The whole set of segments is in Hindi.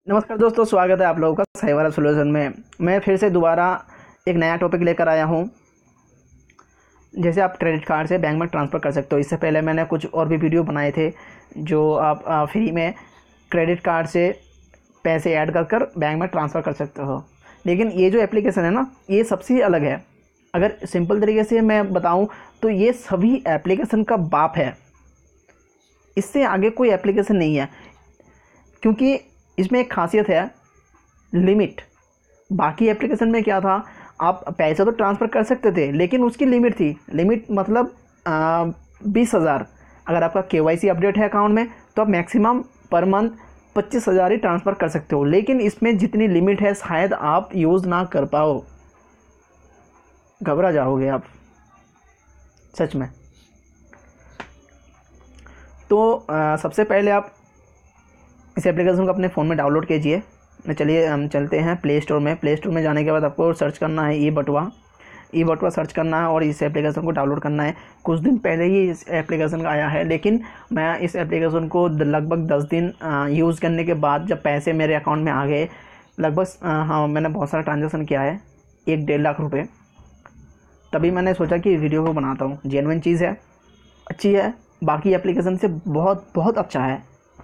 नमस्कार दोस्तों, स्वागत है आप लोगों का सही वाला सोल्यूशन में। मैं फिर से दोबारा एक नया टॉपिक लेकर आया हूँ। जैसे आप क्रेडिट कार्ड से बैंक में ट्रांसफ़र कर सकते हो। इससे पहले मैंने कुछ और भी वीडियो बनाए थे जो आप फ्री में क्रेडिट कार्ड से पैसे ऐड कर कर बैंक में ट्रांसफ़र कर सकते हो। लेकिन ये जो एप्लीकेशन है ना, ये सबसे अलग है। अगर सिंपल तरीके से मैं बताऊँ तो ये सभी एप्लीकेशन का बाप है। इससे आगे कोई एप्लीकेशन नहीं है, क्योंकि इसमें एक खासियत है, लिमिट। बाकी एप्लीकेशन में क्या था, आप पैसे तो ट्रांसफ़र कर सकते थे लेकिन उसकी लिमिट थी। लिमिट मतलब 20,000। अगर आपका KYC अपडेट है अकाउंट में तो आप मैक्सिमम पर मंथ 25,000 ही ट्रांसफ़र कर सकते हो। लेकिन इसमें जितनी लिमिट है शायद आप यूज़ ना कर पाओ, घबरा जाओगे आप सच में। तो सबसे पहले आप इस एप्लीकेशन को अपने फ़ोन में डाउनलोड कीजिए। चलिए हम चलते हैं प्ले स्टोर में। प्ले स्टोर में जाने के बाद आपको सर्च करना है ई बटुआ सर्च करना है और इस एप्लीकेशन को डाउनलोड करना है। कुछ दिन पहले ही इस एप्लीकेशन का आया है, लेकिन मैं इस एप्लीकेशन को लगभग 10 दिन यूज़ करने के बाद जब पैसे मेरे अकाउंट में आ गए, लगभग हाँ मैंने बहुत सारा ट्रांजेक्शन किया है, 1-1.5 लाख रुपये। तभी मैंने सोचा कि वीडियो को बनाता हूँ। जेन्युइन चीज़ है, अच्छी है, बाकी एप्लीकेशन से बहुत बहुत अच्छा है।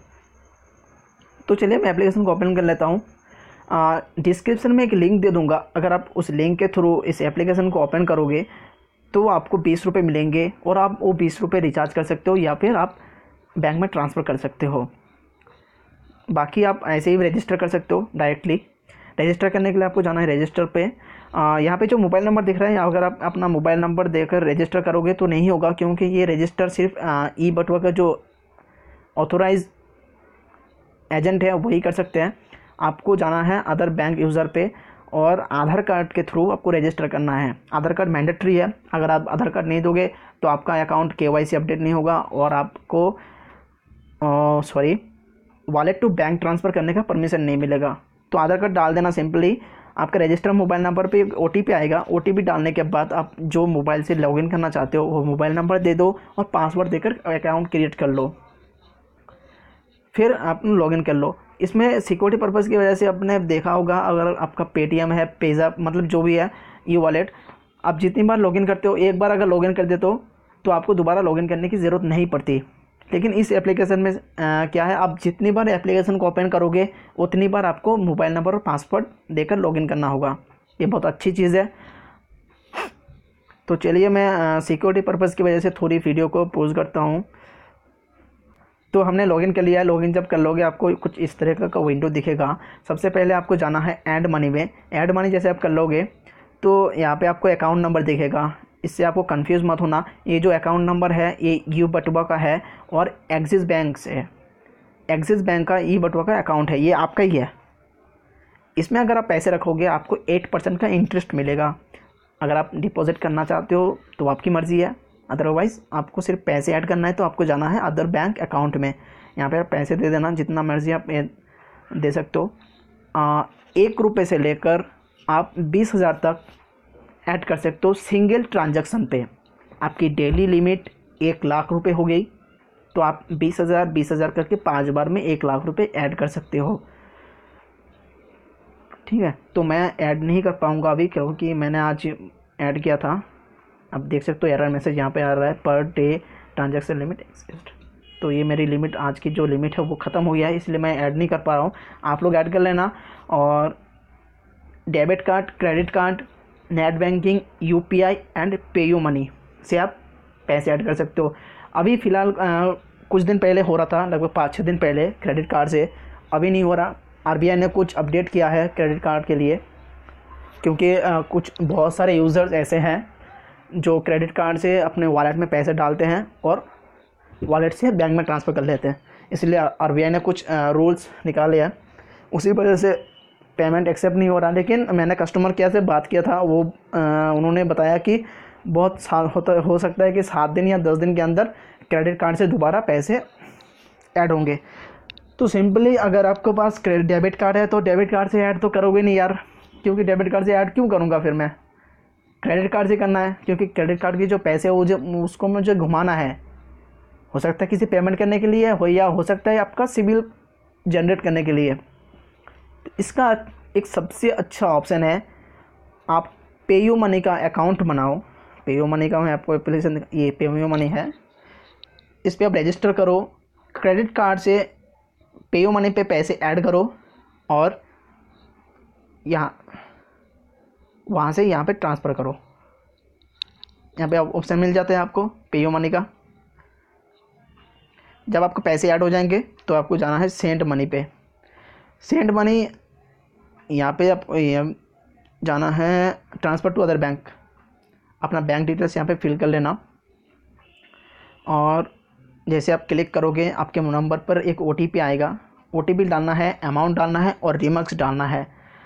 तो चलिए मैं एप्लीकेशन को ओपन कर लेता हूँ। डिस्क्रिप्शन में एक लिंक दे दूँगा। अगर आप उस लिंक के थ्रू इस एप्लीकेशन को ओपन करोगे तो आपको 20 रुपये मिलेंगे और आप वो 20 रुपये रिचार्ज कर सकते हो या फिर आप बैंक में ट्रांसफ़र कर सकते हो। बाकी आप ऐसे ही रजिस्टर कर सकते हो डायरेक्टली। रजिस्टर करने के लिए आपको जाना है रजिस्टर पे। यहाँ पे जो मोबाइल नंबर दिख रहा है, अगर आप अपना मोबाइल नंबर देकर रजिस्टर करोगे तो नहीं होगा, क्योंकि ये रजिस्टर सिर्फ ई बटुआ का जो ऑथोराइज एजेंट है वही कर सकते हैं। आपको जाना है अदर बैंक यूज़र पे और आधार कार्ड के थ्रू आपको रजिस्टर करना है। आधार कार्ड मैंडेटरी है। अगर आप आधार कार्ड नहीं दोगे तो आपका अकाउंट KYC अपडेट नहीं होगा और आपको वॉलेट टू बैंक ट्रांसफ़र करने का परमिशन नहीं मिलेगा। तो आधार कार्ड डाल देना सिंपली। आपका रजिस्टर मोबाइल नंबर पे OTP आएगा। OTP डालने के बाद आप जो मोबाइल से लॉगिन करना चाहते हो वो मोबाइल नंबर दे दो और पासवर्ड देकर अकाउंट क्रिएट कर लो। फिर आप लॉगिन कर लो। इसमें सिक्योरिटी पर्पज़ की वजह से आपने देखा होगा, अगर आपका पेटीएम है, पेज़ैप, मतलब जो भी है ई वॉलेट, आप जितनी बार लॉगिन करते हो, एक बार अगर लॉगिन कर देते हो तो आपको दोबारा लॉगिन करने की ज़रूरत नहीं पड़ती। लेकिन इस एप्लीकेशन में क्या है, आप जितनी बार एप्लीकेशन को ओपन करोगे उतनी बार आपको मोबाइल नंबर और पासवर्ड देकर लॉगिन करना होगा। ये बहुत अच्छी चीज़ है। तो चलिए मैं सिक्योरिटी पर्पज़ की वजह से थोड़ी वीडियो को पॉज करता हूँ। तो हमने लॉगिन कर लिया है। लॉगिन जब कर लोगे आपको कुछ इस तरह का विंडो दिखेगा। सबसे पहले आपको जाना है ऐड मनी में। ऐड मनी जैसे आप कर लोगे तो यहाँ पे आपको अकाउंट नंबर दिखेगा। इससे आपको कंफ्यूज मत होना। ये जो अकाउंट नंबर है ये ई बटुआ का है और एक्सिस बैंक से, एक्सिस बैंक का ई बटुआ का अकाउंट है, ये आपका ही है। इसमें अगर आप पैसे रखोगे आपको 8% का इंटरेस्ट मिलेगा। अगर आप डिपॉजिट करना चाहते हो तो आपकी मर्ज़ी है, अदरवाइज़ आपको सिर्फ पैसे ऐड करना है तो आपको जाना है अदर बैंक अकाउंट में। यहाँ पे आप पैसे दे देना, जितना मर्ज़ी आप दे सकते हो। 1 रुपये से लेकर आप 20,000 तक ऐड कर सकते हो सिंगल ट्रांजैक्शन पे। आपकी डेली लिमिट 1 लाख रुपये हो गई तो आप 20,000 करके 5 बार में 1 लाख रुपये ऐड कर सकते हो। ठीक है, तो मैं ऐड नहीं कर पाऊँगा अभी, क्योंकि मैंने आज ऐड किया था। अब देख सकते हो एरर मैसेज यहाँ पे आ रहा है, per day transaction limit exist. तो ये मेरी लिमिट, आज की जो लिमिट है वो ख़त्म हो गया है, इसलिए मैं ऐड नहीं कर पा रहा हूँ। आप लोग ऐड कर लेना। और debit card, credit card, net banking, UPI and PayU money से आप पैसे ऐड कर सकते हो। अभी फ़िलहाल कुछ दिन पहले हो रहा था, लगभग 5-6 दिन पहले क्रेडिट कार्ड से, अभी नहीं हो रहा। RBI ने कुछ अपडेट किया है क्रेडिट कार्ड के लिए, क्योंकि कुछ बहुत सारे यूज़र्स ऐसे हैं जो क्रेडिट कार्ड से अपने वॉलेट में पैसे डालते हैं और वॉलेट से बैंक में ट्रांसफ़र कर लेते हैं। इसलिए RBI ने कुछ रूल्स निकाले हैं, उसी वजह से पेमेंट एक्सेप्ट नहीं हो रहा। लेकिन मैंने कस्टमर केयर से बात किया था, वो उन्होंने बताया कि बहुत हो सकता है कि 7 दिन या 10 दिन के अंदर क्रेडिट कार्ड से दोबारा पैसे ऐड होंगे। तो सिंपली अगर आपके पास डेबिट कार्ड है तो डेबिट कार्ड से ऐड तो करोगे नहीं यार, क्योंकि डेबिट कार्ड से ऐड क्यों करूँगा फिर मैं, क्रेडिट कार्ड से करना है। क्योंकि क्रेडिट कार्ड की जो पैसे वो जो उसको मुझे घुमाना है, हो सकता है किसी पेमेंट करने के लिए हो, या हो सकता है आपका सिबिल जनरेट करने के लिए। इसका एक सबसे अच्छा ऑप्शन है, आप पेयू मनी का अकाउंट बनाओ। पेयू मनी का मैं आपको एप्लीकेशन, ये पेयू मनी है, इस पर आप रजिस्टर करो, क्रेडिट कार्ड से पेयू मनी पे पैसे ऐड करो और यहाँ वहाँ से यहाँ पे ट्रांसफ़र करो। यहाँ पे ऑप्शन मिल जाता है आपको पेयू मनी का। जब आपके पैसे ऐड हो जाएंगे तो आपको जाना है सेंड मनी पे। सेंड मनी यहाँ पे आप जाना है ट्रांसफ़र टू अदर बैंक। अपना बैंक डिटेल्स यहाँ पे फिल कर लेना और जैसे आप क्लिक करोगे आपके नंबर पर एक OTP आएगा। OTP डालना है, अमाउंट डालना है और रिमार्क्स डालना है।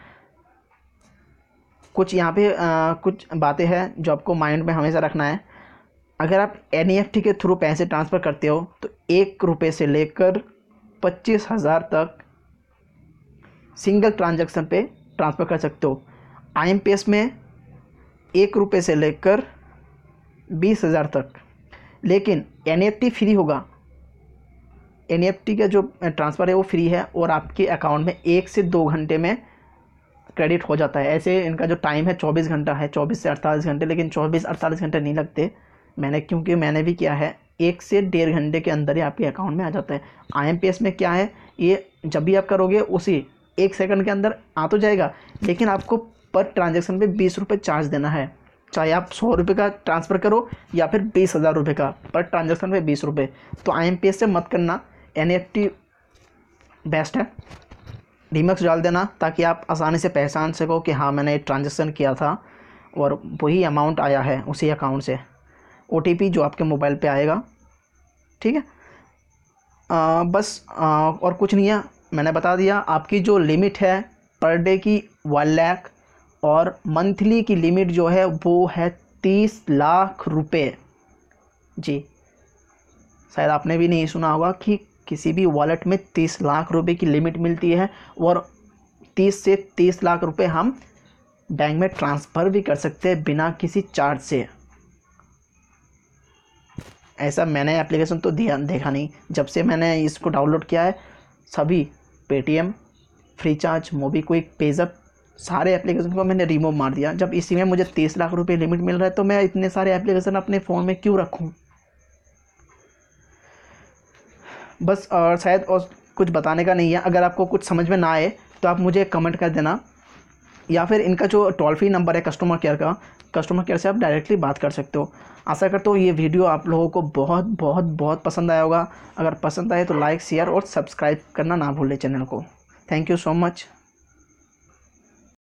कुछ यहाँ पे कुछ बातें हैं जो आपको माइंड में हमेशा रखना है। अगर आप NEFT के थ्रू पैसे ट्रांसफ़र करते हो तो 1 रुपये से लेकर 25,000 तक सिंगल ट्रांजैक्शन पे ट्रांसफ़र कर सकते हो। IMPS में 1 रुपये से लेकर 20,000 तक। लेकिन NEFT फ्री होगा। NEFT का जो ट्रांसफ़र है वो फ्री है और आपके अकाउंट में 1 से 2 घंटे में क्रेडिट हो जाता है। ऐसे इनका जो टाइम है 24 घंटा है, 24 से 48 घंटे, लेकिन 24-48 घंटे नहीं लगते। क्योंकि मैंने भी किया है, 1 से 1.5 घंटे के अंदर ही आपके अकाउंट में आ जाता है। IMPS में क्या है, ये जब भी आप करोगे उसी 1 सेकंड के अंदर आ तो जाएगा, लेकिन आपको पर ट्रांजेक्शन पे 20 रुपये चार्ज देना है। चाहे आप 100 रुपये का ट्रांसफ़र करो या फिर 20,000 रुपये का, पर ट्रांजेक्शन पे 20 रुपये। तो IMPS से मत करना, NEFT बेस्ट है। रिमार्क्स डाल देना ताकि आप आसानी से पहचान सको कि हाँ मैंने ट्रांजेक्शन किया था और वही अमाउंट आया है उसी अकाउंट से। OTP जो आपके मोबाइल पे आएगा, ठीक है। बस और कुछ नहीं है, मैंने बता दिया। आपकी जो लिमिट है पर डे की 1 लाख और मंथली की लिमिट जो है वो है 30 लाख रुपए। जी, शायद आपने भी नहीं सुना होगा कि किसी भी वॉलेट में 30 लाख रुपए की लिमिट मिलती है और 30 से 30 लाख रुपए हम बैंक में ट्रांसफ़र भी कर सकते हैं बिना किसी चार्ज से। ऐसा मैंने एप्लीकेशन तो देखा नहीं। जब से मैंने इसको डाउनलोड किया है, सभी पेटीएम, फ्रीचार्ज, मोबीक्विक, पेज़ैप, सारे एप्लीकेशन को मैंने रिमूव मार दिया। जब इसी में मुझे 30 लाख रुपए लिमिट मिल रहा है तो मैं इतने सारे एप्लीकेशन अपने फ़ोन में क्यों रखूँ। बस, और शायद और कुछ बताने का नहीं है। अगर आपको कुछ समझ में ना आए तो आप मुझे कमेंट कर देना, या फिर इनका जो टोल फ्री नंबर है कस्टमर केयर का, कस्टमर केयर से आप डायरेक्टली बात कर सकते हो। आशा करता हूँ ये वीडियो आप लोगों को बहुत बहुत बहुत पसंद आया होगा। अगर पसंद आए तो लाइक, शेयर और सब्सक्राइब करना ना भूलें चैनल को। Thank you so much.